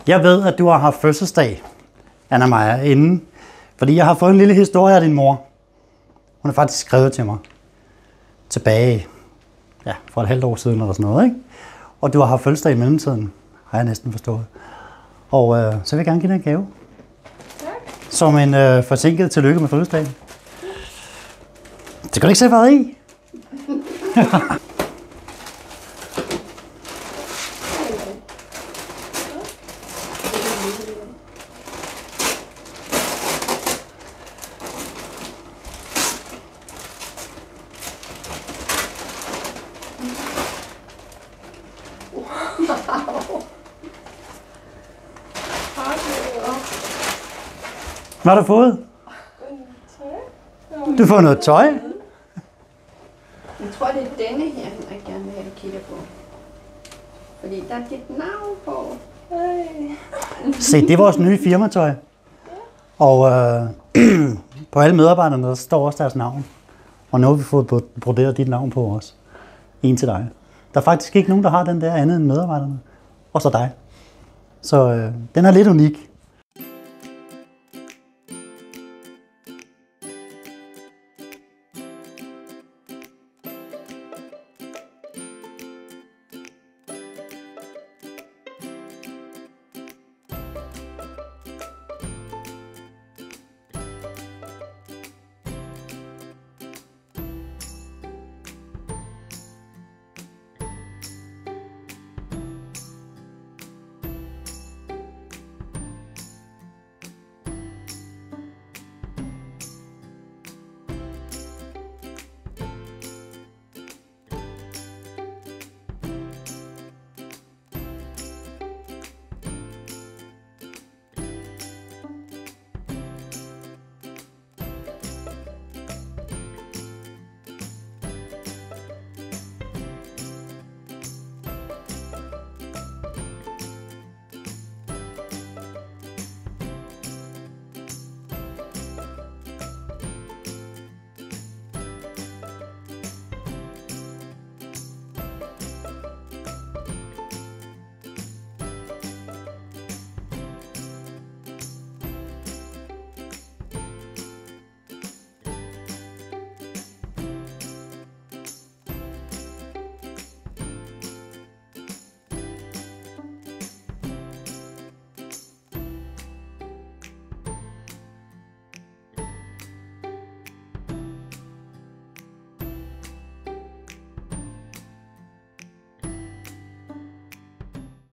Jeg ved, at du har haft fødselsdag, Anna Maja, inden. Fordi jeg har fået en lille historie af din mor. Hun har faktisk skrevet til mig. Tilbage, ja, for et halvt år siden eller sådan noget, ikke? Og du har haft fødselsdag i mellemtiden, har jeg næsten forstået. Og så vil jeg gerne give dig en gave. Tak. Som en forsinket tillykke med fødselsdagen. Det kan du ikke se, hvad i. Hvad har du fået? Du har fået noget tøj? Jeg tror, det er denne her, jeg gerne vil have, du kigger på. Fordi der er dit navn på. Se, det er vores nye firmatøj. Og på alle medarbejderne, der står også deres navn. Og nu har vi fået broderet dit navn på os. En til dig. Der er faktisk ikke nogen, der har den der andet end medarbejderne. Og så dig. Så den er lidt unik.